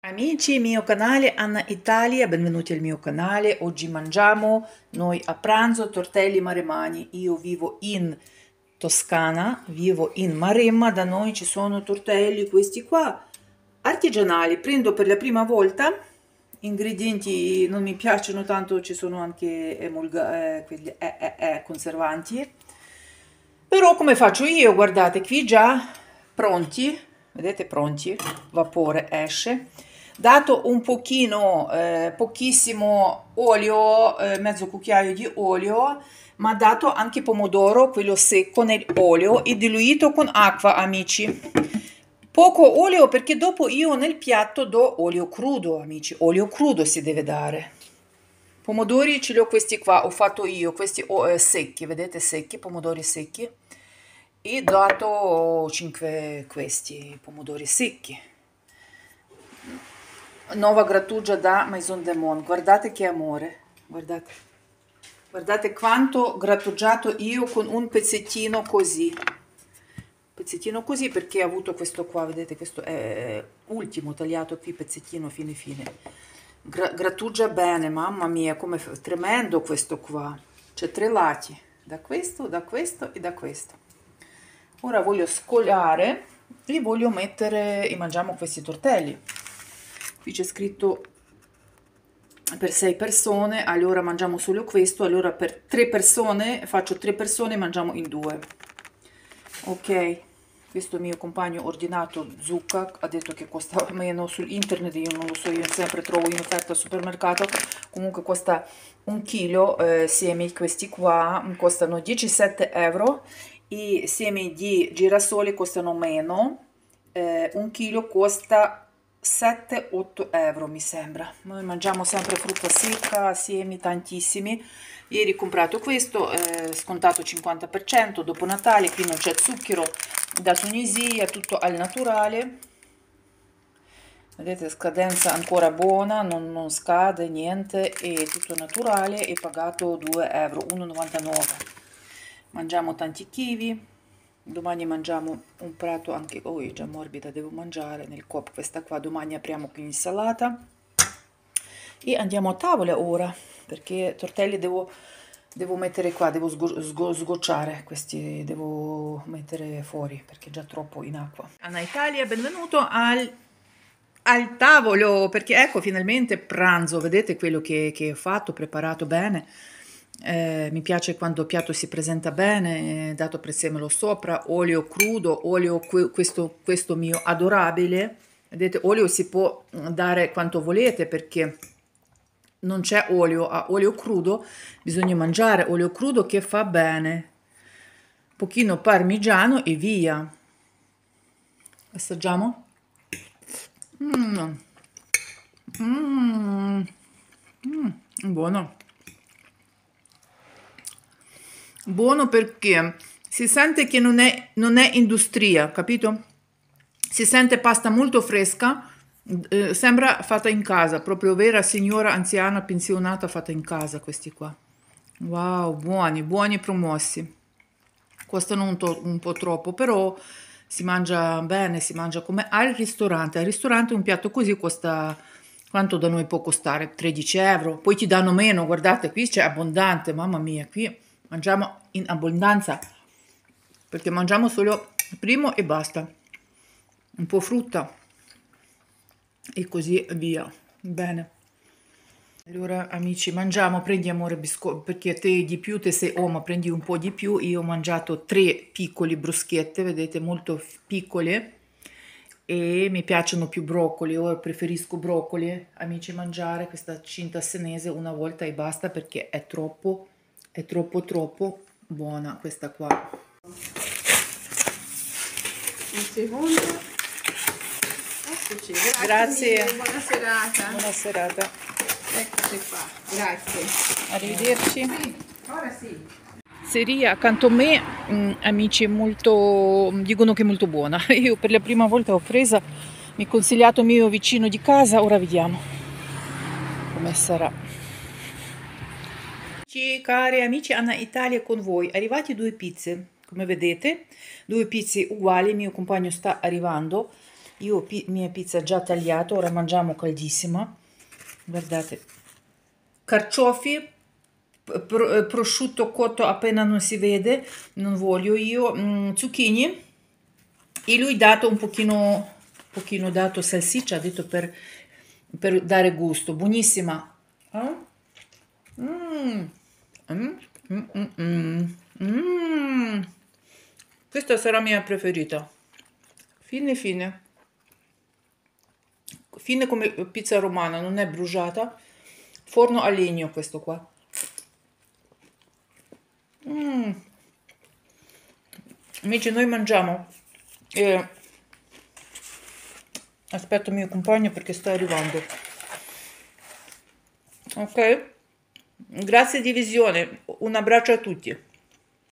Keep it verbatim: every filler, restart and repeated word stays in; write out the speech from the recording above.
Amici, mio canale Anna Italia, benvenuti al mio canale. Oggi mangiamo noi a pranzo tortelli maremmani. Io vivo in Toscana, vivo in Maremma, da noi ci sono tortelli questi qua, artigianali. Prendo per la prima volta, ingredienti non mi piacciono tanto, ci sono anche emulga, eh, quelli, eh, eh, eh, conservanti. Però come faccio io? Guardate qui già pronti, vedete pronti, vapore esce. Dato un pochino, eh, pochissimo olio, eh, mezzo cucchiaio di olio, ma dato anche pomodoro, quello secco nell'olio e diluito con acqua, amici. Poco olio perché dopo io nel piatto do olio crudo, amici, olio crudo si deve dare. Pomodori ce li ho questi qua, ho fatto io, questi oh, eh, secchi, vedete secchi, pomodori secchi. E dato cinque questi pomodori secchi. Nuova grattugia da Maison de Monde, guardate che amore, guardate, guardate quanto grattugiato io con un pezzettino così, pezzettino così perché ho avuto questo qua, vedete, questo è ultimo tagliato qui, pezzettino fine fine, Gra grattugia bene, mamma mia, come tremendo questo qua, c'è tre lati, da questo, da questo e da questo. Ora voglio scolare e voglio mettere e mangiamo questi tortelli. Qui c'è scritto per sei persone, allora mangiamo solo questo, allora per tre persone, faccio tre persone e mangiamo in due. Ok, questo mio compagno ha ordinato zucca, ha detto che costa meno su internet, io non lo so, io sempre trovo in offerta al supermercato, comunque costa un chilo, eh, semi questi qua costano diciassette euro, i semi di girasole costano meno, eh, un chilo costa sette otto euro mi sembra. Noi mangiamo sempre frutta secca, semi tantissimi. Ieri ho comprato questo, eh, scontato cinquanta per cento dopo Natale, qui non c'è zucchero da Tunisia, tutto al naturale. Vedete, scadenza ancora buona, non, non scade niente, è tutto naturale e pagato due euro, uno e novantanove. Mangiamo tanti kiwi. Domani mangiamo un prato anche, oh è già morbida, devo mangiare nel cop questa qua, domani apriamo qui l'insalata e andiamo a tavola ora, perché tortelli devo, devo mettere qua, devo sgo, sgo, sgocciare questi, devo mettere fuori perché è già troppo in acqua. Anna Italia, benvenuto al, al tavolo, perché ecco finalmente pranzo, vedete quello che, che ho fatto, preparato bene. Eh, mi piace quando il piatto si presenta bene, eh, dato prezzemolo sopra, olio crudo, olio questo, questo mio adorabile. Vedete, olio si può dare quanto volete perché non c'è olio, a olio crudo bisogna mangiare olio crudo che fa bene. Pochino parmigiano e via. Assaggiamo? Mm. Mm. Mm. Buono. Buono perché si sente che non è, non è industria, capito? Si sente pasta molto fresca, eh, sembra fatta in casa, proprio vera signora anziana pensionata fatta in casa questi qua. Wow, buoni, buoni promossi. Costano un, un po' troppo, però si mangia bene, si mangia come al ristorante. Al ristorante un piatto così costa, quanto da noi può costare? tredici euro. Poi ti danno meno, guardate, qui c'è abbondante, mamma mia, qui mangiamo in abbondanza, perché mangiamo solo il primo e basta. Un po' frutta e così via. Bene. Allora amici, mangiamo, prendi amore biscotti, perché te di più, te sei uomo, prendi un po' di più. Io ho mangiato tre piccoli bruschette, vedete, molto piccole, e mi piacciono più broccoli, io preferisco broccoli, amici, mangiare questa cinta senese una volta e basta, perché è troppo, è troppo troppo buona questa qua. Un secondo. Eccoci, grazie. Grazie. Mille, buona serata. Buona serata. Eccoci qua, grazie. Arrivederci. Sì, ora sì. Pizzeria accanto a me, mh, amici, molto, dicono che è molto buona. Io per la prima volta l'ho presa, mi ha consigliato mio vicino di casa, ora vediamo come sarà. Cari amici, Anna Italia con voi, arrivati due pizze, come vedete, due pizze uguali, il mio compagno sta arrivando. Io pi mia pizza già tagliata, ora mangiamo caldissima. Guardate, carciofi, pr prosciutto cotto appena non si vede, non voglio io, mm, zucchini, e lui dato un pochino, pochino dato salsiccia, ha detto per, per dare gusto, buonissima. Eh? Mm. Mm, mm, mm, mm. Mm. Questa sarà mia preferita. Fine fine. Fine come pizza romana, non è bruciata. Forno a legno questo qua. Mm. Amici, noi mangiamo. E aspetto il mio compagno perché sta arrivando. Ok? Grazie di visione. Un abbraccio a tutti.